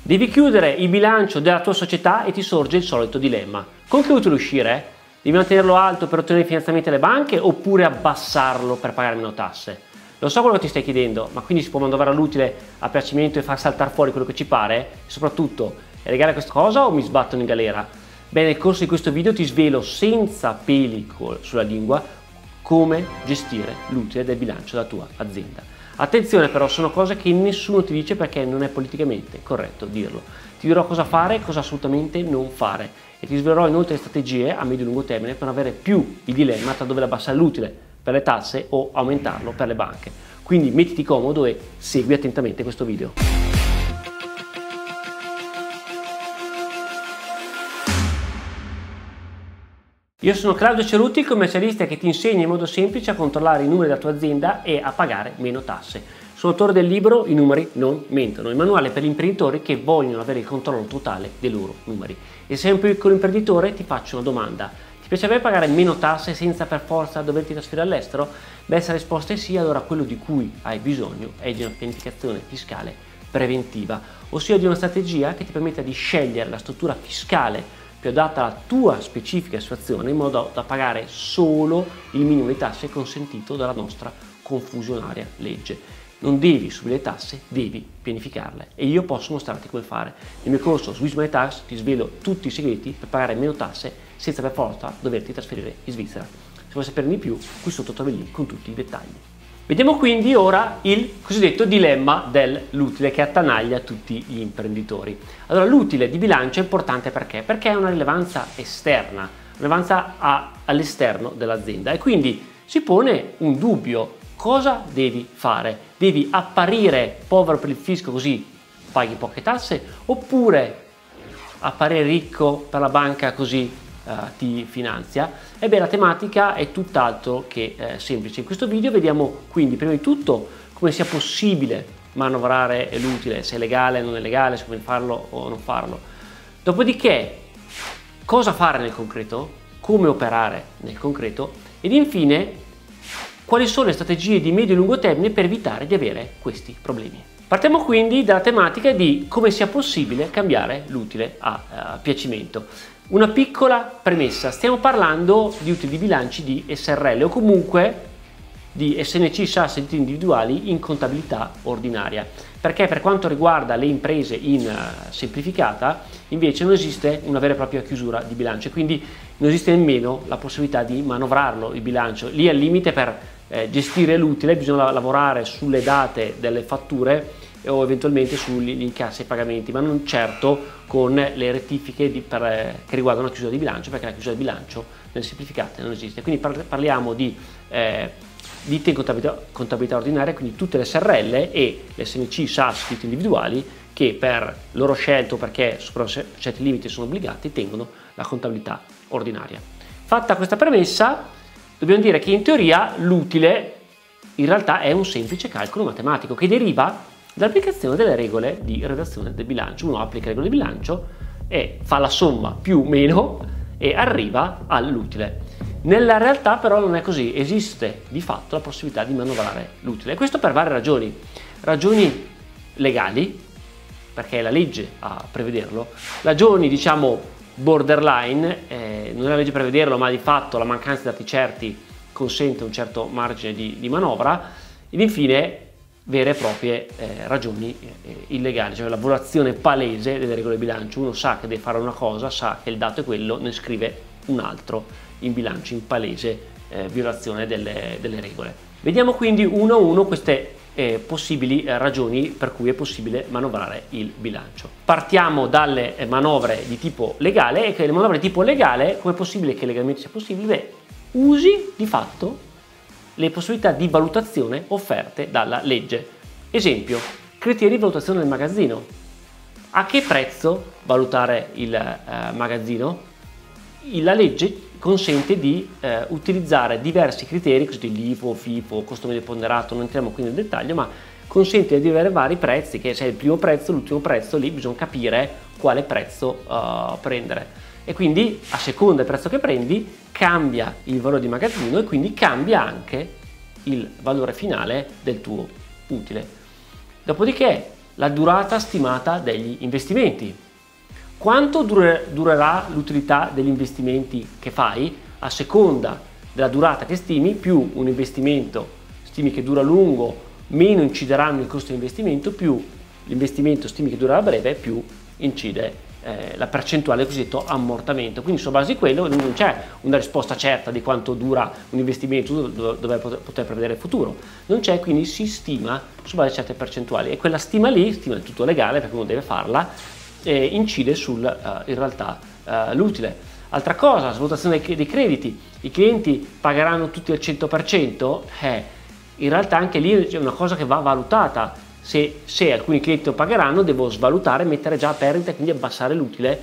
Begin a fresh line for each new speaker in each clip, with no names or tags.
Devi chiudere il bilancio della tua società e ti sorge il solito dilemma. Con che utile uscire? Devi mantenerlo alto per ottenere finanziamenti alle banche oppure abbassarlo per pagare meno tasse? Lo so quello che ti stai chiedendo, ma quindi si può manovrare l'utile a piacimento e far saltare fuori quello che ci pare? E soprattutto, è legale questa cosa o mi sbattono in galera? Beh, nel corso di questo video ti svelo senza peli sulla lingua come gestire l'utile del bilancio della tua azienda. Attenzione però, sono cose che nessuno ti dice perché non è politicamente corretto dirlo. Ti dirò cosa fare e cosa assolutamente non fare e ti svelerò inoltre strategie a medio e lungo termine per non avere più il dilemma tra dover abbassare l'utile per le tasse o aumentarlo per le banche. Quindi mettiti comodo e segui attentamente questo video. Io sono Claudio Cerutti, il commercialista che ti insegna in modo semplice a controllare i numeri della tua azienda e a pagare meno tasse. Sono autore del libro I numeri non mentono, il manuale per gli imprenditori che vogliono avere il controllo totale dei loro numeri. E se sei un piccolo imprenditore ti faccio una domanda. Ti piacerebbe pagare meno tasse senza per forza doverti trasferire all'estero? Beh, se la risposta è sì, allora quello di cui hai bisogno è di una pianificazione fiscale preventiva, ossia di una strategia che ti permetta di scegliere la struttura fiscale più adatta alla tua specifica situazione in modo da pagare solo il minimo di tasse consentito dalla nostra confusionaria legge. Non devi subire le tasse, devi pianificarle e io posso mostrarti come fare. Nel mio corso Switch My Tax ti svelo tutti i segreti per pagare meno tasse senza per forza doverti trasferire in Svizzera. Se vuoi saperne di più, qui sotto trovi il link con tutti i dettagli. Vediamo quindi ora il cosiddetto dilemma dell'utile che attanaglia tutti gli imprenditori. Allora, l'utile di bilancio è importante perché? Perché ha una rilevanza esterna, rilevanza all'esterno dell'azienda e quindi si pone un dubbio. Cosa devi fare? Devi apparire povero per il fisco così paghi poche tasse oppure apparire ricco per la banca così ti finanzia? Ebbene, la tematica è tutt'altro che semplice. In questo video vediamo quindi prima di tutto come sia possibile manovrare l'utile, se è legale o non è legale, se come farlo o non farlo. Dopodiché cosa fare nel concreto, come operare nel concreto ed infine quali sono le strategie di medio e lungo termine per evitare di avere questi problemi. Partiamo quindi dalla tematica di come sia possibile cambiare l'utile a piacimento. Una piccola premessa, stiamo parlando di utili di bilanci di SRL o comunque di SNC SAS enti individuali in contabilità ordinaria, perché per quanto riguarda le imprese in semplificata invece non esiste una vera e propria chiusura di bilancio e quindi non esiste nemmeno la possibilità di manovrarlo il bilancio. Lì al limite per gestire l'utile bisogna lavorare sulle date delle fatture o eventualmente sugli incassi e pagamenti, ma non certo con le rettifiche che riguardano la chiusura di bilancio, perché la chiusura di bilancio nelle semplificate non esiste. Quindi parliamo di ditte in contabilità ordinaria, quindi tutte le SRL e le SNC SAS ditte individuali che per loro scelto, perché superano certi limiti sono obbligati, tengono la contabilità ordinaria. Fatta questa premessa, dobbiamo dire che in teoria l'utile in realtà è un semplice calcolo matematico che deriva dall'applicazione delle regole di redazione del bilancio. Uno applica le regole di bilancio e fa la somma più o meno e arriva all'utile. Nella realtà però non è così, esiste di fatto la possibilità di manovrare l'utile e questo per varie ragioni. Ragioni legali, perché è la legge a prevederlo, ragioni diciamo borderline, non è la legge a prevederlo ma di fatto la mancanza di dati certi consente un certo margine di manovra ed infine vere e proprie ragioni illegali, cioè la violazione palese delle regole di bilancio. Uno sa che deve fare una cosa, sa che il dato è quello, ne scrive un altro in bilancio in palese violazione delle regole. Vediamo quindi uno a uno queste possibili ragioni per cui è possibile manovrare il bilancio. Partiamo dalle manovre di tipo legale e che le manovre di tipo legale, come è possibile che legalmente sia possibile? Beh, usi di fatto le possibilità di valutazione offerte dalla legge. Esempio, criteri di valutazione del magazzino. A che prezzo valutare il magazzino? La legge consente di utilizzare diversi criteri, così l'IFO, FIFO, costo medio ponderato, non entriamo qui nel dettaglio, ma consente di avere vari prezzi, che se è il primo prezzo, l'ultimo prezzo, lì bisogna capire quale prezzo prendere. E quindi a seconda del prezzo che prendi cambia il valore di magazzino e quindi cambia anche il valore finale del tuo utile. Dopodiché la durata stimata degli investimenti. Quanto durerà l'utilità degli investimenti che fai? A seconda della durata che stimi, più un investimento stimi che dura a lungo, meno incideranno i costi di investimento, più l'investimento stimi che durerà a breve, più incide la percentuale del cosiddetto ammortamento. Quindi su base di quello non c'è una risposta certa di quanto dura un investimento dove poter prevedere il futuro, non c'è, quindi si stima su base di certe percentuali e quella stima lì, stima del tutto legale perché uno deve farla, incide sul in realtà l'utile. Altra cosa, la svalutazione dei crediti, i clienti pagheranno tutti al 100%? In realtà anche lì c'è una cosa che va valutata. Se alcuni clienti lo pagheranno, devo svalutare, mettere già a perdita e quindi abbassare l'utile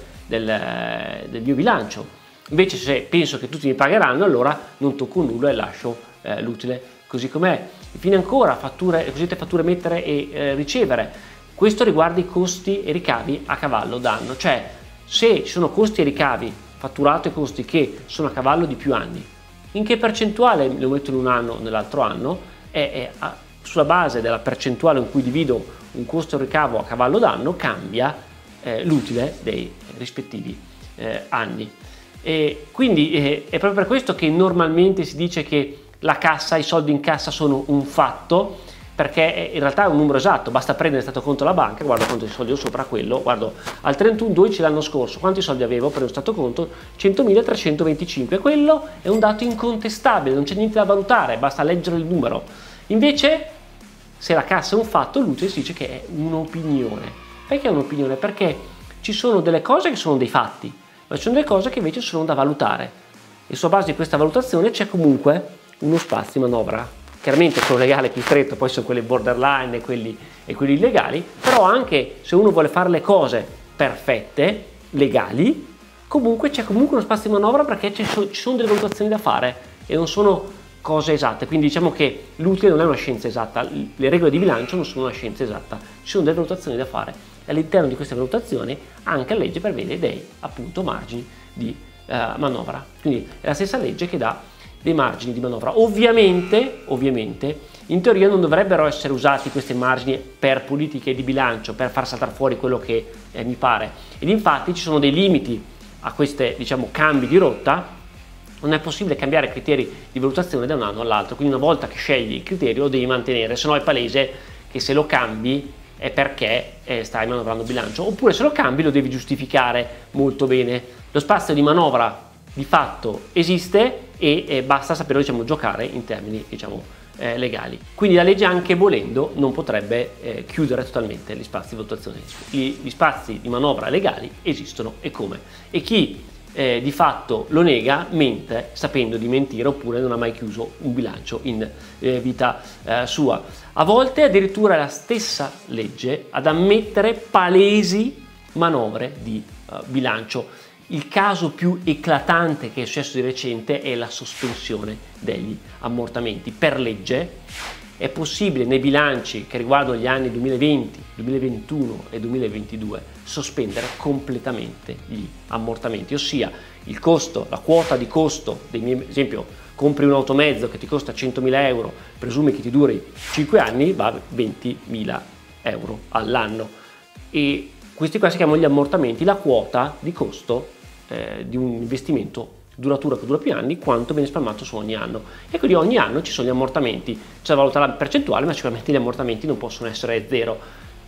del mio bilancio. Invece se penso che tutti mi pagheranno, allora non tocco nulla e lascio l'utile così com'è. Infine ancora le cosiddette fatture mettere e ricevere. Questo riguarda i costi e ricavi a cavallo d'anno, cioè se ci sono costi e ricavi, fatturato e costi che sono a cavallo di più anni, in che percentuale lo metto in un anno o nell'altro anno? Sulla base della percentuale in cui divido un costo e un ricavo a cavallo d'anno cambia l'utile dei rispettivi anni. E quindi è proprio per questo che normalmente si dice che la cassa, i soldi in cassa sono un fatto, perché in realtà è un numero esatto, basta prendere il stato conto alla banca, guardo quanto soldi ho sopra quello, guardo al 31/12 l'anno scorso, quanti soldi avevo, prendo il stato conto, 100.325, quello è un dato incontestabile, non c'è niente da valutare, basta leggere il numero. Invece se la cassa è un fatto, l'utile si dice che è un'opinione. Perché è un'opinione? Perché ci sono delle cose che sono dei fatti, ma ci sono delle cose che invece sono da valutare e sulla base di questa valutazione c'è comunque uno spazio di manovra. Chiaramente quello legale più stretto, poi sono quelli borderline e quelli illegali, però anche se uno vuole fare le cose perfette, legali, c'è comunque uno spazio di manovra perché ci sono delle valutazioni da fare e non sono cose esatte, quindi diciamo che l'utile non è una scienza esatta, le regole di bilancio non sono una scienza esatta, ci sono delle valutazioni da fare e all'interno di queste valutazioni anche la legge prevede dei appunto margini di manovra, quindi è la stessa legge che dà dei margini di manovra. Ovviamente in teoria non dovrebbero essere usati questi margini per politiche di bilancio, per far saltare fuori quello che mi pare, ed infatti ci sono dei limiti a questi cambi di rotta. Non è possibile cambiare criteri di valutazione da un anno all'altro, quindi una volta che scegli il criterio lo devi mantenere, se no è palese che se lo cambi è perché stai manovrando bilancio, oppure se lo cambi lo devi giustificare molto bene. Lo spazio di manovra di fatto esiste e basta saperlo giocare in termini legali. Quindi la legge, anche volendo, non potrebbe chiudere totalmente gli spazi di valutazione. Gli spazi di manovra legali esistono e come. E chi di fatto lo nega mente sapendo di mentire, oppure non ha mai chiuso un bilancio in vita sua. A volte addirittura è la stessa legge ad ammettere palesi manovre di bilancio. Il caso più eclatante che è successo di recente è la sospensione degli ammortamenti. Per legge è possibile nei bilanci che riguardano gli anni 2020, 2021 e 2022 sospendere completamente gli ammortamenti, ossia il costo, la quota di costo ad esempio compri un automezzo che ti costa 100.000 euro, presumi che ti duri 5 anni, va a 20.000 euro all'anno, e questi qua si chiamano gli ammortamenti, la quota di costo di un investimento duraturo che dura più anni, quanto viene spalmato su ogni anno, e quindi ogni anno ci sono gli ammortamenti, c'è da valutare la percentuale, ma sicuramente gli ammortamenti non possono essere zero.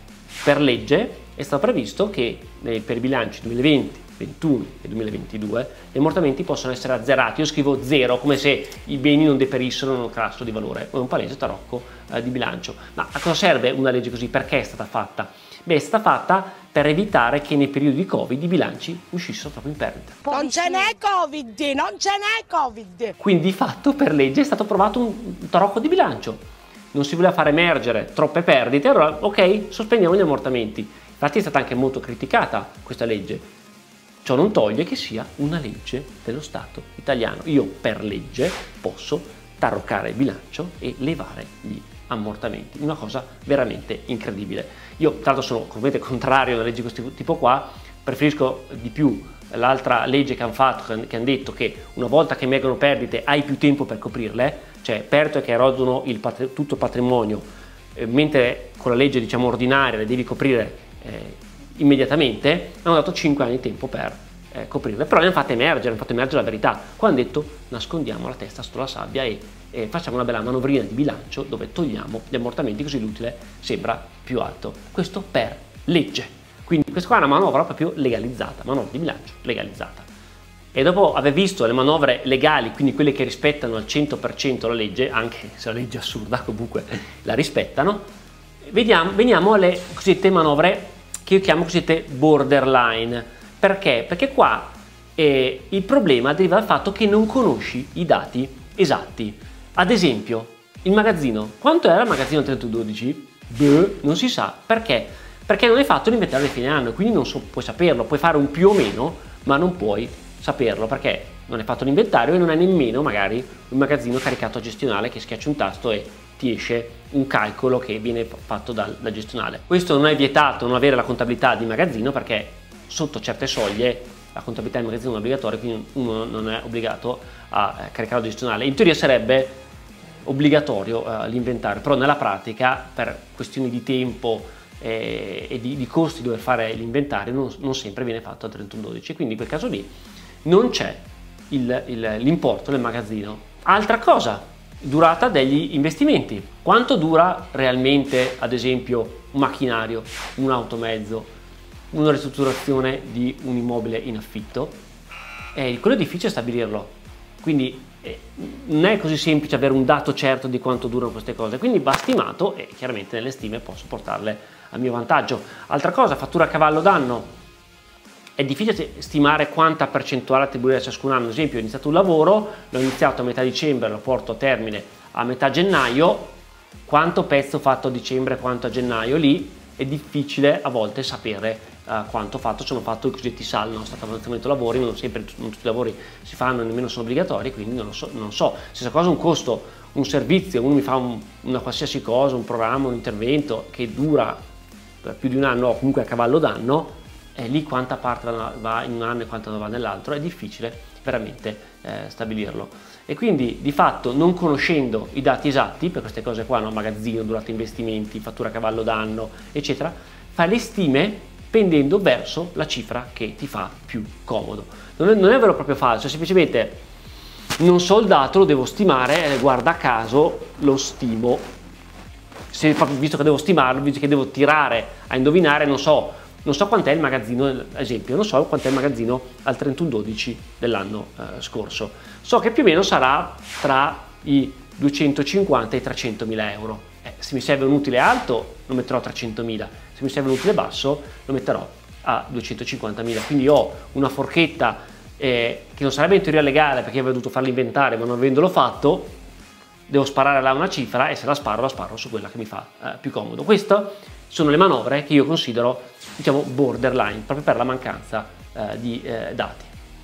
Per legge è stato previsto che per i bilanci 2020, 2021 e 2022 gli ammortamenti possono essere azzerati. Io scrivo zero come se i beni non deperissero, non calassero di valore, è un palese tarocco di bilancio. Ma a cosa serve una legge così? Perché è stata fatta? Beh, è stata fatta per evitare che nei periodi di Covid i bilanci uscissero troppo in perdita.
Non ce n'è Covid, non ce n'è Covid!
Quindi di fatto per legge è stato approvato un tarocco di bilancio. Non si voleva far emergere troppe perdite, allora ok, sospendiamo gli ammortamenti. Infatti è stata anche molto criticata questa legge. Ciò non toglie che sia una legge dello Stato italiano. Io per legge posso taroccare il bilancio e levare gli ammortamenti, una cosa veramente incredibile. Io tra l'altro sono completamente contrario a una legge di questo tipo qua, preferisco di più l'altra legge che hanno fatto, che hanno detto che una volta che emergono perdite hai più tempo per coprirle, cioè perdite che erodono tutto il patrimonio mentre con la legge diciamo ordinaria le devi coprire immediatamente, hanno dato 5 anni di tempo per coprirle, però le hanno fatte emergere la verità. Qua hanno detto nascondiamo la testa sotto la sabbia e facciamo una bella manovrina di bilancio dove togliamo gli ammortamenti così l'utile sembra più alto. Questo per legge. Quindi questa qua è una manovra proprio legalizzata, manovra di bilancio legalizzata. E dopo aver visto le manovre legali, quindi quelle che rispettano al 100% la legge, anche se la legge è assurda comunque la rispettano, veniamo alle cosiddette manovre che io chiamo cosiddette borderline. Perché? Perché qua il problema deriva dal fatto che non conosci i dati esatti. Ad esempio, il magazzino. Quanto era il magazzino 3112? Non si sa. Perché? Perché non hai fatto l'inventario di fine anno, quindi non puoi saperlo. Puoi fare un più o meno, ma non puoi saperlo perché non hai fatto l'inventario e non hai nemmeno magari un magazzino caricato a gestionale che schiacci un tasto e ti esce un calcolo che viene fatto dal gestionale. Questo non è vietato non avere la contabilità di magazzino perché sotto certe soglie la contabilità di magazzino è obbligatoria, quindi uno non è obbligato a caricare la gestionale. In teoria sarebbe obbligatorio l'inventario, però nella pratica per questioni di tempo e di costi dover fare l'inventario non sempre viene fatto a 31/12, quindi in quel caso lì non c'è l'importo del magazzino. Altra cosa, durata degli investimenti. Quanto dura realmente ad esempio un macchinario, un automezzo, una ristrutturazione di un immobile in affitto? Quello è difficile stabilirlo, quindi non è così semplice avere un dato certo di quanto durano queste cose, quindi va stimato e chiaramente nelle stime posso portarle a mio vantaggio. Altra cosa, fattura a cavallo d'anno. È difficile stimare quanta percentuale attribuire a ciascun anno. Ad esempio, ho iniziato un lavoro, l'ho iniziato a metà dicembre, lo porto a termine a metà gennaio, quanto pezzo ho fatto a dicembre, quanto a gennaio, lì è difficile a volte sapere quanto ho fatto. Sono fatto i cosiddetti SAL, no? Stato avanzamento lavori, non tutti i lavori si fanno, nemmeno sono obbligatori, quindi non so. Stessa cosa un costo, un servizio, uno mi fa una qualsiasi cosa, un programma, un intervento che dura per più di un anno o comunque a cavallo d'anno, lì quanta parte va in un anno e quanta va nell'altro, è difficile veramente stabilirlo. E quindi di fatto non conoscendo i dati esatti per queste cose qua, no? Magazzino, durata investimenti, fattura a cavallo d'anno, eccetera, fai le stime pendendo verso la cifra che ti fa più comodo. Non è vero o proprio falso, è semplicemente non so il dato, lo devo stimare, guarda caso lo stimo. Se proprio visto che devo stimarlo, visto che devo tirare a indovinare, non so quant'è il magazzino, ad esempio, non so quant'è il magazzino al 31/12 dell'anno scorso. So che più o meno sarà tra i 250 e i 300.000 euro. Se mi serve un utile alto lo metterò a 300.000, se mi serve un utile basso lo metterò a 250.000. Quindi ho una forchetta che non sarebbe in teoria legale perché avrei dovuto fare l'inventario, ma non avendolo fatto devo sparare là una cifra e se la sparo su quella che mi fa più comodo. Queste sono le manovre che io considero, diciamo, borderline, proprio per la mancanza di dati.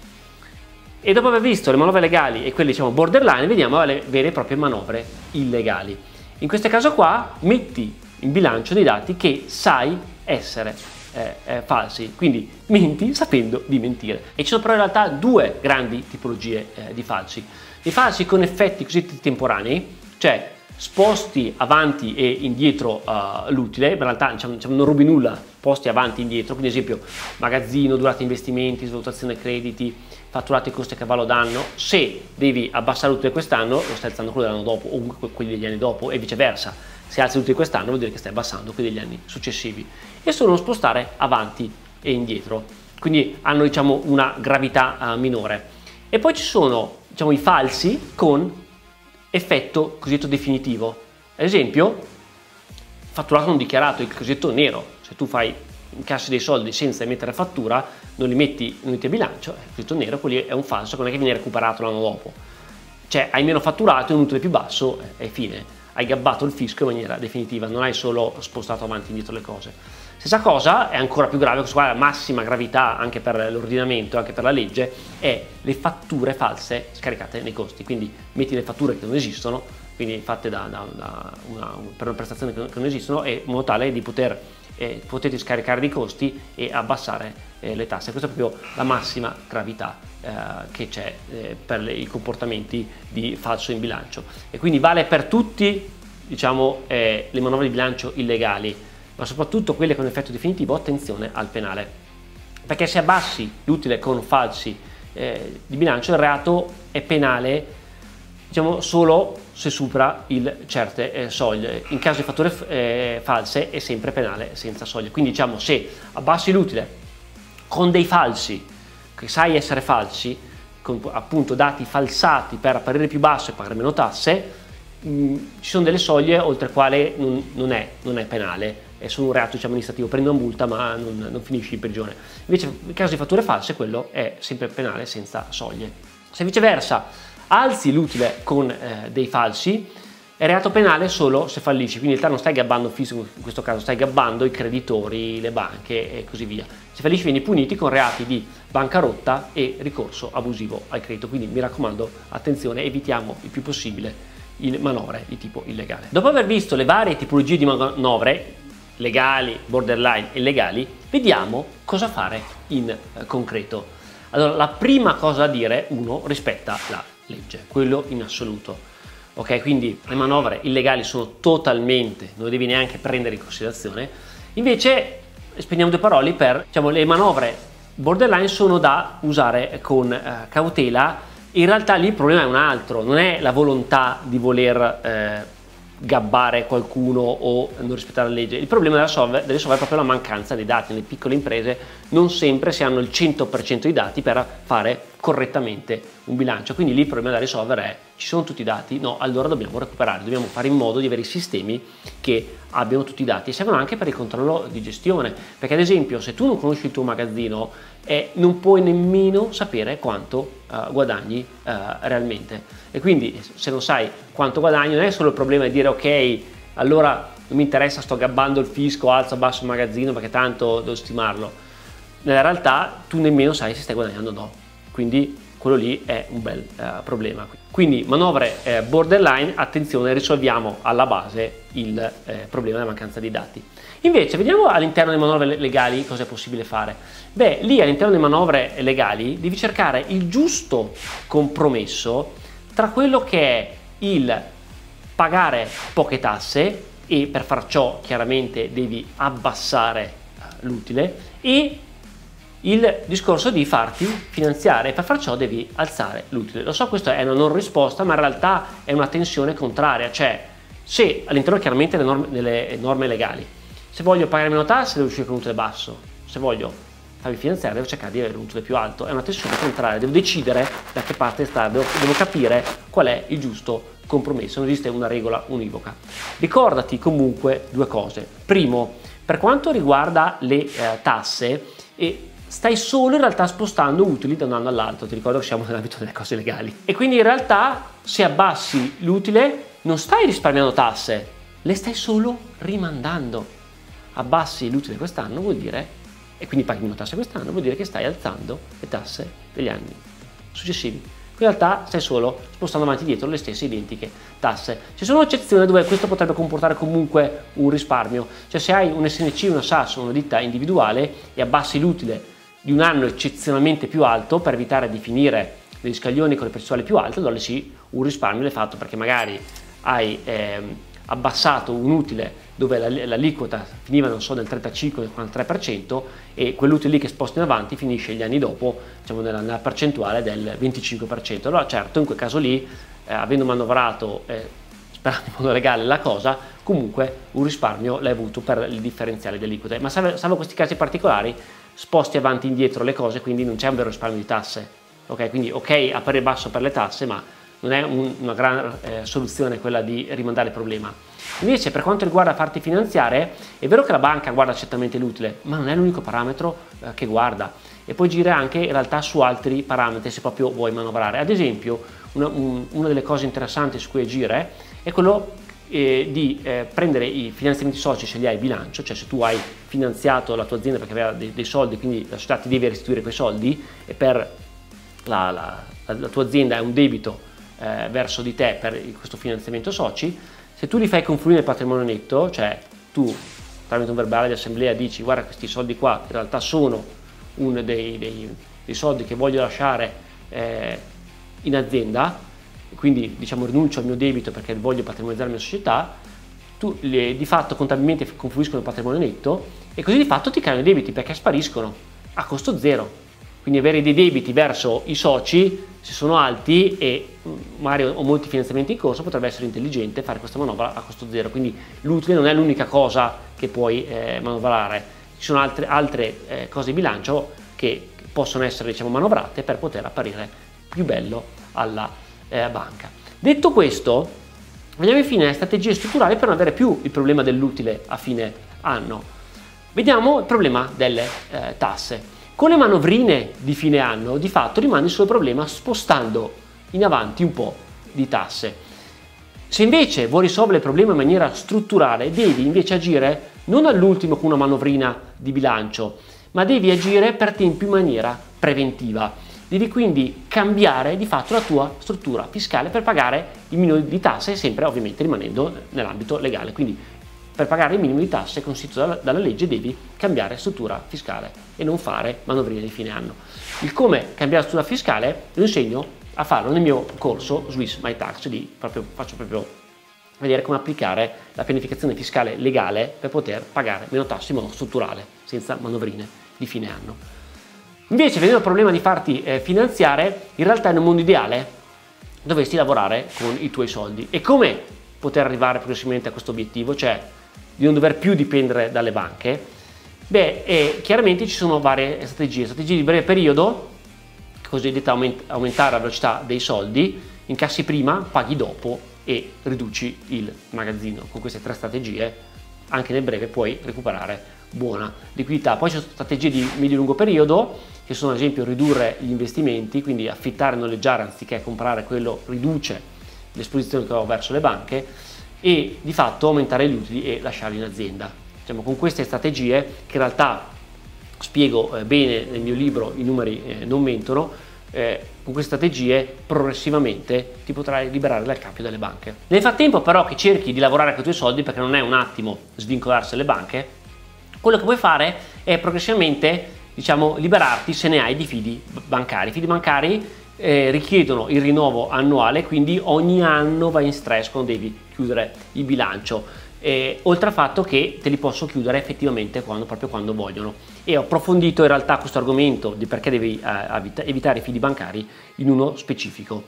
E dopo aver visto le manovre legali e quelle, diciamo, borderline, vediamo le vere e proprie manovre illegali. In questo caso qua metti in bilancio dei dati che sai essere falsi, quindi menti sapendo di mentire. E ci sono però in realtà due grandi tipologie di falsi. I falsi con effetti cosiddetti temporanei, cioè sposti avanti e indietro l'utile, in realtà diciamo, non rubi nulla, sposti avanti e indietro, quindi ad esempio magazzino, durata investimenti, svalutazione crediti, fatturato i costi a cavallo d'anno. Se devi abbassare l'utile quest'anno, lo stai alzando quello dell'anno dopo o quelli degli anni dopo e viceversa. Se alzi l'utile quest'anno vuol dire che stai abbassando quelli degli anni successivi. E sono spostare avanti e indietro, quindi hanno, diciamo, una gravità minore. E poi ci sono, diciamo, i falsi con effetto cosiddetto definitivo. Ad esempio, fatturato non dichiarato, il cosiddetto nero. Se tu incassi dei soldi senza emettere fattura, non li metti a bilancio, il cosiddetto nero, quello è un falso, non è che viene recuperato l'anno dopo. Cioè hai meno fatturato, un utile più basso e fine. Hai gabbato il fisco in maniera definitiva, non hai solo spostato avanti e indietro le cose. Stessa cosa, è ancora più grave, questa qua è la massima gravità anche per l'ordinamento, anche per la legge, è le fatture false scaricate nei costi. Quindi metti le fatture che non esistono, quindi fatte per una prestazione che non esistono, e in modo tale di potete scaricare dei costi e abbassare le tasse. Questa è proprio la massima gravità che c'è per i comportamenti di falso in bilancio, e quindi vale per tutti diciamo, le manovre di bilancio illegali, ma soprattutto quelle con effetto definitivo, attenzione al penale, perché se abbassi l'utile con falsi di bilancio, il reato è penale, diciamo, solo se supera certe soglie. In caso di fatture false è sempre penale senza soglie. Quindi diciamo, se abbassi l'utile con dei falsi, che sai essere falsi, con appunto dati falsati per apparire più basso e pagare meno tasse, ci sono delle soglie oltre le quali non è penale, è solo un reato, diciamo, amministrativo, prendi una multa ma non finisci in prigione. Invece in caso di fatture false quello è sempre penale senza soglie. Se viceversa alzi l'utile con dei falsi, è reato penale solo se fallisci, quindi in realtà non stai gabbando il fisco, in questo caso stai gabbando i creditori, le banche e così via. Se fallisci vieni puniti con reati di bancarotta e ricorso abusivo al credito, quindi mi raccomando, attenzione, evitiamo il più possibile manovre di tipo illegale. Dopo aver visto le varie tipologie di manovre, legali, borderline e illegali, vediamo cosa fare in concreto. Allora, la prima cosa da dire, uno, rispetta la legge, quello in assoluto. Ok, quindi le manovre illegali sono totalmente, non le devi neanche prendere in considerazione. Invece spendiamo due parole per, diciamo, le manovre borderline sono da usare con cautela. In realtà lì il problema è un altro, non è la volontà di voler gabbare qualcuno o non rispettare la legge. Il problema delle solve è proprio la mancanza dei dati. Nelle piccole imprese non sempre si hanno il 100% dei dati per fare correttamente un bilancio, quindi lì il problema da risolvere è: ci sono tutti i dati? No, allora dobbiamo recuperare, dobbiamo fare in modo di avere i sistemi che abbiano tutti i dati, e servono anche per il controllo di gestione, perché ad esempio se tu non conosci il tuo magazzino non puoi nemmeno sapere quanto guadagni realmente, e quindi se non sai quanto guadagni non è solo il problema di dire ok, allora non mi interessa, sto gabbando il fisco, alzo abbasso il magazzino perché tanto devo stimarlo. Nella realtà tu nemmeno sai se stai guadagnando o no, quindi quello lì è un bel problema. Quindi manovre borderline, attenzione, risolviamo alla base il problema della mancanza di dati. Invece vediamo all'interno delle manovre legali cosa è possibile fare. Beh, lì all'interno delle manovre legali devi cercare il giusto compromesso tra quello che è il pagare poche tasse, e per far ciò chiaramente devi abbassare l'utile, e il discorso di farti finanziare, e per far ciò devi alzare l'utile. Lo so, questa è una non risposta, ma in realtà è una tensione contraria, cioè se all'interno chiaramente delle norme legali, se voglio pagare meno tasse devo uscire con un utile basso, se voglio farmi finanziare devo cercare di avere un utile più alto, è una tensione contraria, devo decidere da che parte stare, devo capire qual è il giusto compromesso, non esiste una regola univoca. Ricordati comunque due cose. Primo, per quanto riguarda le tasse, stai solo in realtà spostando utili da un anno all'altro, ti ricordo che siamo nell'ambito delle cose legali, e quindi in realtà se abbassi l'utile non stai risparmiando tasse, le stai solo rimandando. Abbassi l'utile quest'anno vuol dire, e quindi paghi meno tasse quest'anno, vuol dire che stai alzando le tasse degli anni successivi. In realtà stai solo spostando avanti e dietro le stesse identiche tasse. Ci sono eccezioni dove questo potrebbe comportare comunque un risparmio, cioè se hai un SNC, una SAS o una ditta individuale e abbassi l'utile di un anno eccezionalmente più alto per evitare di finire negli scaglioni con le percentuali più alte, allora sì, un risparmio l'hai fatto, perché magari hai abbassato un utile dove l'aliquota finiva, non so, nel 35-43%, e quell'utile lì che sposti in avanti finisce gli anni dopo, diciamo, nella percentuale del 25%. Allora certo, in quel caso lì, avendo manovrato sperando in modo legale la cosa, comunque un risparmio l'hai avuto per il differenziale delle aliquote, ma salvo questi casi particolari sposti avanti e indietro le cose, quindi non c'è un vero risparmio di tasse. Ok, quindi ok, apparire basso per le tasse, ma non è una gran soluzione quella di rimandare il problema. Invece per quanto riguarda farti finanziare, è vero che la banca guarda certamente l'utile, ma non è l'unico parametro che guarda, e puoi girare anche in realtà su altri parametri se proprio vuoi manovrare. Ad esempio una delle cose interessanti su cui agire è quello di prendere i finanziamenti soci se li hai in bilancio, cioè se tu hai finanziato la tua azienda perché aveva dei soldi, quindi la società ti deve restituire quei soldi, e per la tua azienda è un debito verso di te per questo finanziamento soci. Se tu li fai confluire nel patrimonio netto, cioè tu tramite un verbale di assemblea dici: guarda, questi soldi qua in realtà sono uno dei soldi che voglio lasciare in azienda, quindi diciamo rinuncio al mio debito perché voglio patrimonializzare la mia società, di fatto contabilmente confluiscono il patrimonio netto e così di fatto ti creano i debiti perché spariscono a costo zero. Quindi avere dei debiti verso i soci, se sono alti e magari ho molti finanziamenti in corso, potrebbe essere intelligente fare questa manovra a costo zero. Quindi l'utile non è l'unica cosa che puoi manovrare, ci sono altre cose di bilancio che possono essere, diciamo, manovrate per poter apparire più bello alla banca. Detto questo, vediamo infine le strategie strutturali per non avere più il problema dell'utile a fine anno. Vediamo il problema delle tasse. Con le manovrine di fine anno di fatto rimane il solo problema spostando in avanti un po' di tasse. Se invece vuoi risolvere il problema in maniera strutturale, devi invece agire non all'ultimo con una manovrina di bilancio, ma devi agire per tempo in maniera preventiva. Devi quindi cambiare di fatto la tua struttura fiscale per pagare il minimo di tasse, sempre ovviamente rimanendo nell'ambito legale. Quindi per pagare il minimo di tasse consistito dalla legge devi cambiare struttura fiscale e non fare manovrine di fine anno. Il come cambiare struttura fiscale lo insegno a farlo nel mio corso Swiss My Tax, lì faccio proprio vedere come applicare la pianificazione fiscale legale per poter pagare meno tasse in modo strutturale, senza manovrine di fine anno. Invece, venendo al problema di farti finanziare, in realtà in un mondo ideale dovresti lavorare con i tuoi soldi. E come poter arrivare progressivamente a questo obiettivo, cioè di non dover più dipendere dalle banche? Beh, chiaramente ci sono varie strategie di breve periodo, cosiddetta aumentare la velocità dei soldi, incassi prima, paghi dopo e riduci il magazzino. Con queste tre strategie anche nel breve puoi recuperare buona liquidità. Poi ci sono strategie di medio-lungo periodo, che sono ad esempio ridurre gli investimenti, quindi affittare e noleggiare anziché comprare, quello riduce l'esposizione che ho verso le banche, e di fatto aumentare gli utili e lasciarli in azienda. Diciamo, con queste strategie, che in realtà spiego bene nel mio libro I numeri non mentono, con queste strategie progressivamente ti potrai liberare dal cappio delle banche. Nel frattempo però che cerchi di lavorare con i tuoi soldi, perché non è un attimo svincolarsi dalle banche, quello che puoi fare è progressivamente, diciamo, liberarti se ne hai di fidi bancari. I fidi bancari richiedono il rinnovo annuale, quindi ogni anno vai in stress quando devi chiudere il bilancio, oltre al fatto che te li posso chiudere effettivamente proprio quando vogliono. E ho approfondito in realtà questo argomento di perché devi evitare i fidi bancari in uno specifico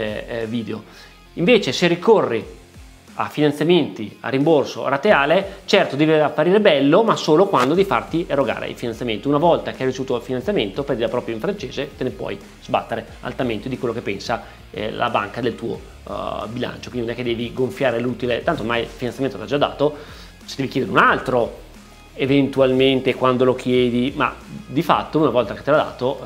video. Invece, se ricorri a finanziamenti a rimborso rateale, certo deve apparire bello, ma solo quando devi farti erogare il finanziamento. Una volta che hai ricevuto il finanziamento, per dire proprio in francese, te ne puoi sbattere altamente di quello che pensa la banca del tuo bilancio. Quindi non è che devi gonfiare l'utile, tanto ormai il finanziamento l'ha già dato, se devi chiedere un altro eventualmente quando lo chiedi, ma di fatto una volta che te l'ha dato,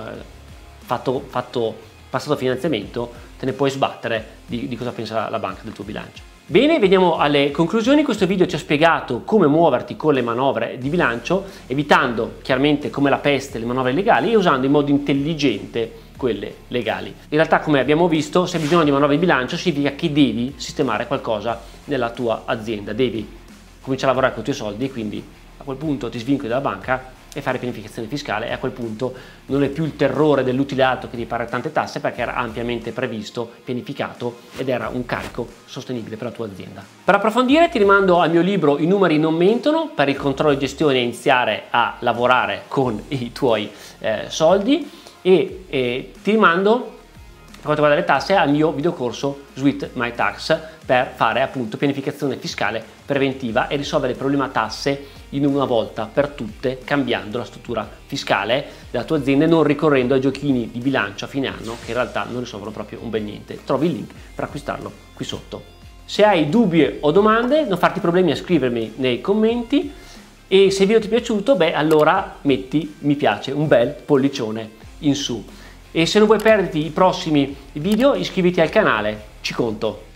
passato finanziamento, te ne puoi sbattere di cosa pensa la banca del tuo bilancio. Bene, veniamo alle conclusioni. Questo video ci ha spiegato come muoverti con le manovre di bilancio, evitando chiaramente come la peste le manovre legali e usando in modo intelligente quelle legali. In realtà, come abbiamo visto, se hai bisogno di manovre di bilancio significa che devi sistemare qualcosa nella tua azienda, devi cominciare a lavorare con i tuoi soldi, quindi a quel punto ti svincoli dalla banca e fare pianificazione fiscale, e a quel punto non è più il terrore dell'utile alto che devi pagare tante tasse, perché era ampiamente previsto, pianificato ed era un carico sostenibile per la tua azienda. Per approfondire ti rimando al mio libro I numeri non mentono, per il controllo di gestione e iniziare a lavorare con i tuoi soldi, e ti rimando, per quanto riguarda le tasse, al mio videocorso Swiss My Tax per fare appunto pianificazione fiscale preventiva e risolvere il problema tasse in una volta per tutte, cambiando la struttura fiscale della tua azienda e non ricorrendo ai giochini di bilancio a fine anno che in realtà non risolvono proprio un bel niente. Trovi il link per acquistarlo qui sotto. Se hai dubbi o domande, non farti problemi a scrivermi nei commenti, e se il video ti è piaciuto, beh, allora metti mi piace, un bel pollicione in su. E se non vuoi perderti i prossimi video, iscriviti al canale, ci conto.